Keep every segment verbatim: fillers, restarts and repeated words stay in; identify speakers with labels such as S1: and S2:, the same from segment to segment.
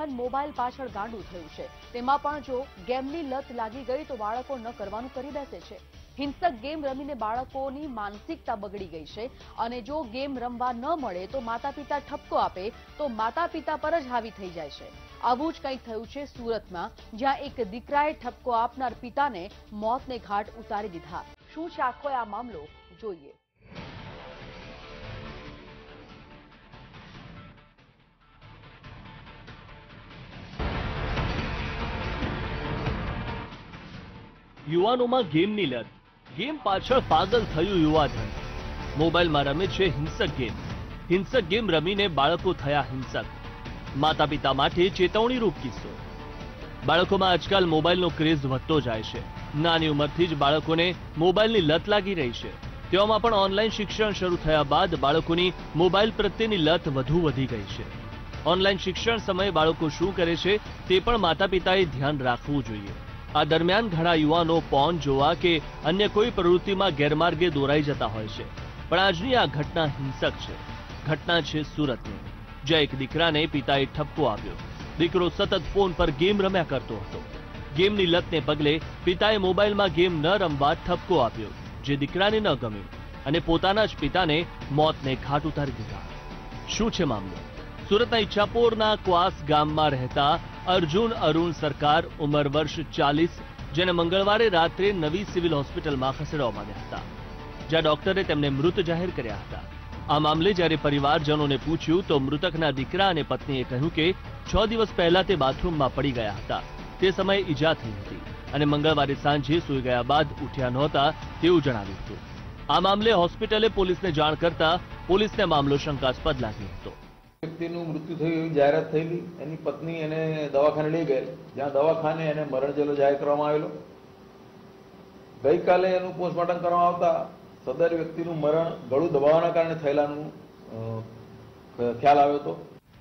S1: ધ્યાન મોબાઈલ પાછળ ગાંડું થયું છે। તેમાં પણ જો ગેમની લત લાગી ગઈ તો બાળકો ન કરવાનું કરી બેસે છે। હિંસક ગેમ રમીને બાળકોની માનસિકતા બગડી ગઈ છે અને જો ગેમ રમવા ન મળે તો માતા પિતા ઠપકો આપે તો માતા પિતા પર જ હાવી થઈ જાય છે। આવું જ કંઈક થયું છે સુરતમાં, જ્યાં એક દીકરાએ ઠપકો આપનાર પિતાને મોતને ઘાટ ઉતારી દીધા। શું છે આખો આ મામલો, જોઈએ।
S2: યુવાનોમાં ગેમની લત, ગેમ પાછળ પાગલ થયું યુવાધન। મોબાઈલમાં રમે છે હિંસક ગેમ, હિંસક ગેમ રમીને બાળકો થયા હિંસક। માતા પિતા માટે ચેતવણીરૂપ કિસ્સો। બાળકોમાં આજકાલ મોબાઈલનો ક્રેઝ વધતો જાય છે। નાની ઉંમરથી જ બાળકોને મોબાઈલની લત લાગી રહી છે। તેવામાં પણ ઓનલાઈન શિક્ષણ શરૂ થયા બાદ બાળકોની મોબાઈલ પ્રત્યેની લત વધુ વધી ગઈ છે। ઓનલાઈન શિક્ષણ સમયે બાળકો શું કરે છે તે પણ માતા પિતાએ ધ્યાન રાખવું જોઈએ। આ દરમિયાન ઘણા યુવાનો પોર્ન જોવા કે અન્ય કોઈ પ્રવૃત્તિમાં ગેરમાર્ગે દોરાઈ જતા હોય છે, પણ આજની આ ઘટના હિંસક છે। ઘટના છે સુરતની, જ્યાં એક દીકરાને પિતાએ ઠપકો આપ્યો। દીકરો સતત ફોન પર ગેમ રમ્યા કરતો હતો। ગેમની લતને પગલે પિતાએ મોબાઈલમાં ગેમ ન રમવા ઠપકો આપ્યો, જે દીકરાને ન ગમ્યું અને પોતાના જ પિતાને મોતને ઘાટ ઉતારી દીધા। શું છે મામલો? સુરતના ઈચ્છાપોરના ક્વાસ ગામમાં રહેતા અર્જુન અરુણ સરકાર, ઉંમર વર્ષ ચાલીસ, જેને મંગળવારે રાત્રે નવી સિવિલ હોસ્પિટલમાં ખસેડવામાં આવ્યા હતા, જ્યાં ડોક્ટરે તેમને મૃત જાહેર કર્યા હતા। આ મામલે જ્યારે પરિવારજનોને પૂછ્યું તો મૃતકના દીકરા અને પત્નીએ કહ્યું કે છ દિવસ પહેલા તે બાથરૂમમાં પડી ગયા હતા। તે સમયે ઈજા થઈ હતી અને મંગળવારે સાંજે સૂઈ ગયા બાદ ઉઠ્યા નહોતા તેવું જણાવ્યું હતું। આ મામલે હોસ્પિટલે પોલીસને જાણ કરતા પોલીસને મામલો શંકાસ્પદ લાગ્યો હતો।
S3: વ્યક્તિનું મૃત્યુ થયું એવી જાહેરાત થયેલી, એની પત્ની એને દવાખાને લઈ ગયેલ, જ્યાં દવાખાને એને મરણ જેલો જાહેર કરવામાં આવેલો। ગઈકાલે એનું પોસ્ટમોર્ટમ કરવામાં આવતા સદર વ્યક્તિનું મરણ ગળું દબાવવાના કારણે થયેલાનું ખ્યાલ આવ્યો હતો।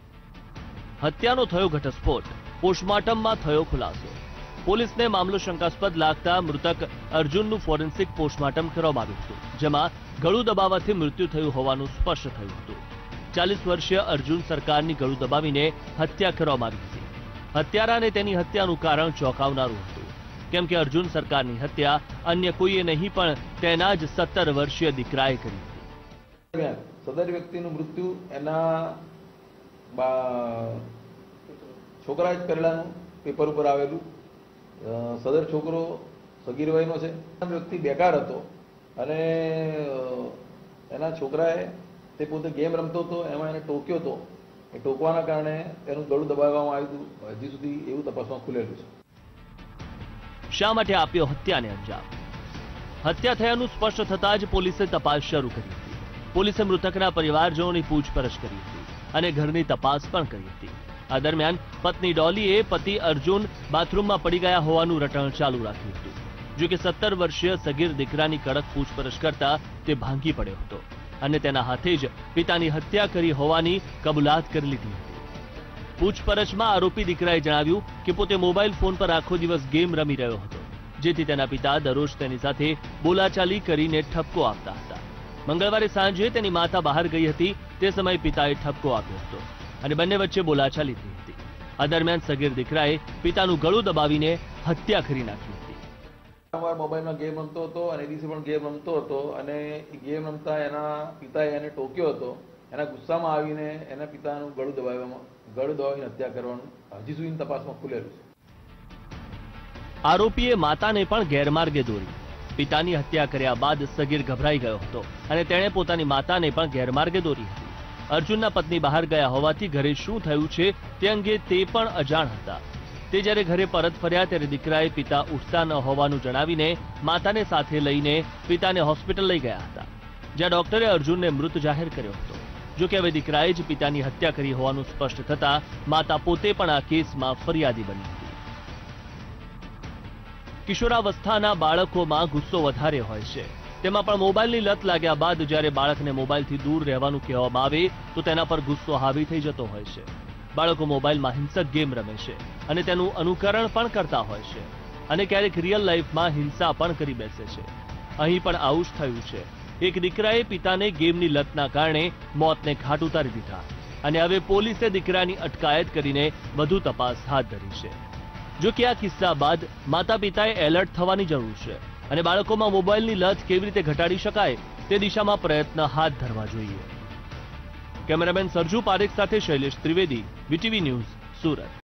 S2: હત્યાનો થયો ઘટસ્ફોટ, પોસ્ટમોર્ટમમાં થયો ખુલાસો। પોલીસને મામલો શંકાસ્પદ લાગતા મૃતક અર્જુનનું ફોરેન્સિક પોસ્ટમોર્ટમ કરવામાં આવ્યું હતું, જેમાં ગળું દબાવવાથી મૃત્યુ થયું હોવાનું સ્પષ્ટ થયું હતું। ચાલીસ વર્ષીય અર્જુન સરકારની ગળું દબાવીને હત્યા કરવામાં આવી હતી। હત્યારાને તેની હત્યાનું કારણ ચોંકાવનારું હતું, કેમ કે અર્જુન સરકારની હત્યા અન્ય કોઈએ નહીં પણ તેના જ સત્તર વર્ષીય દીકરાએ કરી હતી।
S3: સદર વ્યક્તિનું મૃત્યુ એના છોકરા જ કરેલાનું પેપર ઉપર આવેલું। સદર છોકરો સગીર વયનો છે। વ્યક્તિ બેકાર હતો અને એના છોકરાએ તે પોતે ગેમ રમતો હતો, એમાં એને ટોક્યો હતો। એ ટોકવાના કારણે તેનું ગળું દબાવવામાં આવ્યું હતું। હજી સુધી એવું તપાસમાં ખુલેલું છે।
S2: શા માટે આપ્યો હત્યાને અંજામ? હત્યા થયાનું સ્પષ્ટ થતાં જ પોલીસે તપાસ શરૂ કરી હતી। પોલીસે મૃતકના પરિવારજનોની પૂછપરછ કરી હતી અને ઘરની તપાસ પણ કરી હતી। આ દરમિયાન પત્ની ડોલીએ પતિ અર્જુન બાથરૂમમાં પડી ગયા હોવાનું રટણ ચાલુ રાખ્યું હતું। જો કે સત્તર વર્ષીય સગીર દીકરાની કડક પૂછપરછ કરતા તે ભાંગી પડ્યો હતો અને તેના હાથે જ પિતાની હત્યા કરી હોવાની કબૂલાત કરી લીધી હતી। પૂછપરછમાં આરોપી દીકરાએ જણાવ્યું કે પોતે મોબાઈલ ફોન પર આખો દિવસ ગેમ રમી રહ્યો હતો, જેથી તેના પિતા દરરોજ તેની સાથે બોલાચાલી કરીને ઠપકો આપતા હતા। મંગળવારે સાંજે તેની માતા બહાર ગઈ હતી, તે સમયે પિતાએ ઠપકો આપ્યો હતો અને બંને વચ્ચે બોલાચાલી થઈ હતી। આ દરમિયાન સગીર દીકરાએ પિતાનું ગળું દબાવીને હત્યા કરી નાખી હતી।
S3: મોબાઈલમાં ગેમ રમતો હતો અને એ દિવસે પણ ગેમ રમતો હતો અને ગેમ રમતા એના પિતાએ એને ટોક્યો હતો। એના ગુસ્સામાં આવીને એના પિતાનું ગળું દબાવવામાં ગળું દબાવીને હત્યા કરવાનું હજી સુધી તપાસમાં ખુલેલું છે।
S2: આરોપીએ માતાને પણ ગેરમાર્ગે દોરી। પિતાની હત્યા કર્યા બાદ સગીર ગભરાઈ ગયો હતો અને તેણે પોતાની માતાને પણ ગેરમાર્ગે દોરી હતી। અર્જુનના પત્ની બહાર ગયા હોવાથી ઘરે શું થયું છે તે અંગે તે પણ અજાણ હતા। તે જ્યારે ઘરે પરત ફર્યા ત્યારે દીકરાએ પિતા ઉઠતા ન હોવાનું જણાવીને માતાને સાથે લઈને પિતાને હોસ્પિટલ લઈ ગયા હતા, જ્યાં ડોક્ટરે અર્જુનને મૃત જાહેર કર્યો હતો। જો કે હવે દીકરાએ જ પિતાની હત્યા કરી હોવાનું સ્પષ્ટ થતા માતા પોતે પણ આ કેસમાં ફરિયાદી બની હતી। કિશોરાવસ્થાના બાળકોમાં ગુસ્સો વધારે હોય છે, તેમાં પણ મોબાઈલની લત લાગ્યા બાદ જ્યારે બાળકને મોબાઈલથી દૂર રહેવાનું કહેવામાં આવે તો તેના પર ગુસ્સો હાવી થઈ જતો હોય છે। બાળકો મોબાઈલમાં હિંસક ગેમ રમે છે અને તેનું અનુકરણ પણ કરતા હોય છે અને ક્યારેક રિયલ લાઈફમાં હિંસા પણ કરી બેસે છે। અહીં પણ આવું જ થયું છે। એક દીકરાએ પિતાને ગેમની લતના કારણે મોતને ઘાટ ઉતારી દીધા। અને હવે પોલીસે દીકરાની અટકાયત કરીને વધુ તપાસ હાથ ધરી છે. જો કે આ કિસ્સા બાદ માતા પિતાએ એલર્ટ થવાની જરૂર છે અને બાળકોમાં મોબાઈલની લત કેવી રીતે ઘટાડી શકાય તે દિશામાં પ્રયત્ન હાથ ધરવા જોઈએ. કેમેરામેન સરજુ પારેખ સાથે શૈલેષ ત્રિવેદી, વીટીવી ન્યૂઝ, સુરત.